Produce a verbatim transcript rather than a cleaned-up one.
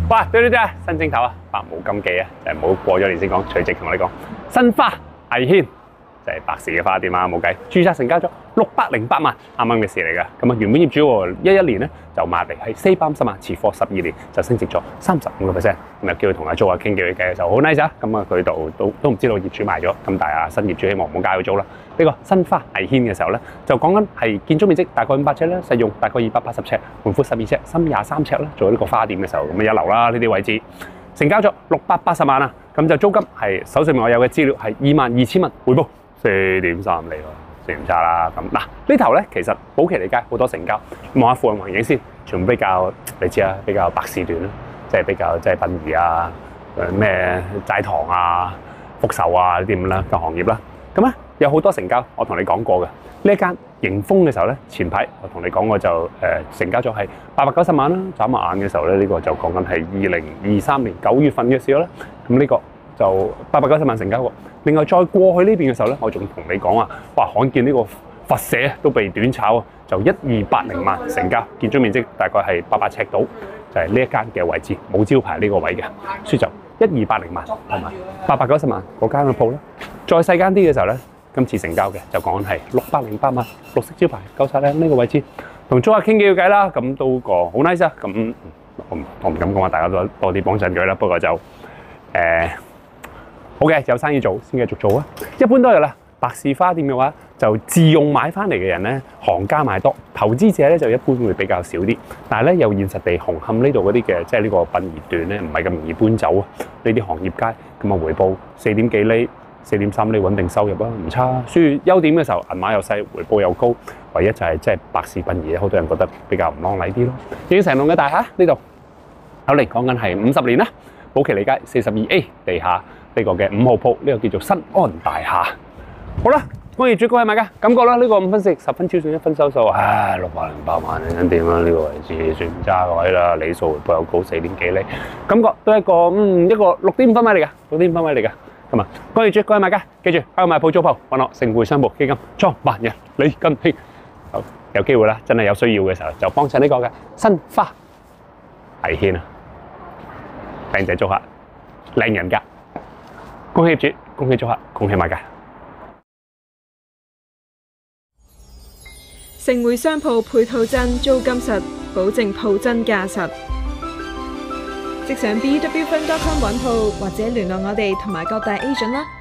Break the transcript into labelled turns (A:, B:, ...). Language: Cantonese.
A: 哇！對對對啊，新正頭啊，百無禁忌啊，就係唔好過咗年先講，隨即同我哋講新花藝軒就係白事嘅花店啊，冇計，註冊成交咗六百零八萬，啱啱嘅事嚟㗎。咁啊，原本業主一一年咧就賣嚟係四百五十萬，持貨十二年就升值咗三十五個 percent。咁又叫佢同阿租啊傾，叫佢計嘅時候好 nice 啊。咁啊，佢度都都唔知道業主賣咗，咁但係啊新業主希望唔好加佢租啦。呢個新花藝軒嘅時候咧，就講緊係建築面積大概五百尺啦，實用大概二百八十尺，門闊十二尺，深廿三尺啦。做呢個花店嘅時候，咁啊一流啦，呢啲位置成交咗六百八十萬啊。咁就租金係手上面我有嘅資料係二萬二千蚊，回報四點三厘喎，算唔差啦。咁嗱呢頭咧，其實寶其利街好多成交，望下附近環境先，全部比較你知啊，比較白事段啦，即係比較即係殯儀啊、誒咩齋堂啊、福壽啊呢啲咁啦嘅行業啦。咁咧有好多成交，我同你講過嘅呢一間迎豐嘅時候咧，前排我同你講過就誒、呃、成交咗係八百九十萬啦。眨下眼嘅時候咧，呢、這個就講緊係二零二三年九月份嘅事啦。咁呢個就八百九十萬成交喎。另外再過去呢邊嘅時候咧，我仲同你講話，哇！罕見呢個佛社都被短炒啊，就一二八零萬成交，建築面積大概係八百尺度，就係呢一間嘅位置，冇招牌呢個位嘅，所以就一二八零萬同埋八百九十萬嗰間嘅鋪啦。再細間啲嘅時候咧，今次成交嘅就講係六百零八萬，綠色招牌夠晒咧呢個位置，同租客傾幾個偈啦，咁都個好 nice 啊。咁我唔我唔敢講話大家多多啲幫襯佢啦，不過就誒。呃好嘅，有生意做先繼續做啊！一般都係啦，白事花店嘅話就自用買翻嚟嘅人咧，行家買多，投資者咧就一般會比較少啲。但係咧又現實地，紅磡呢度嗰啲嘅即係呢個殯儀段咧，唔係咁容易搬走啊！呢啲行業街咁啊，回報四點幾厘、四點三厘穩定收入啊，唔差。所以優點嘅時候，銀碼又細，回報又高。唯一就係即係白事殯儀，好多人覺得比較唔啷禮啲咯。影成龍嘅大廈呢度，好嚟講緊係五十年啦，寶其利街四十二 A 地下。呢個嘅五號鋪，呢、這個叫做新安大廈。好啦，我業主各位買家，感覺啦，呢、這個五分食十分超算一分收數，唉，六百零八萬你想點啊？呢、這個位置算唔差嘅位啦，理數回報又高四點幾厘，感覺都係一個嗯一個六點五分位嚟㗎，六點五分位嚟㗎。咁啊，我業主各位買家，記住香港買鋪租鋪揾我盛匯商務基金創辦人李根興。好，有機會啦，真係有需要嘅時候就幫襯呢個嘅新花藝軒啊，靚仔租客，靚人格。恭喜業主，恭喜租客，恭喜買家。
B: 盛匯商鋪配套真，租金實，保證鋪真價實。即上 b w fund dot com 揾鋪或者聯絡我哋同埋各大 agent 啦。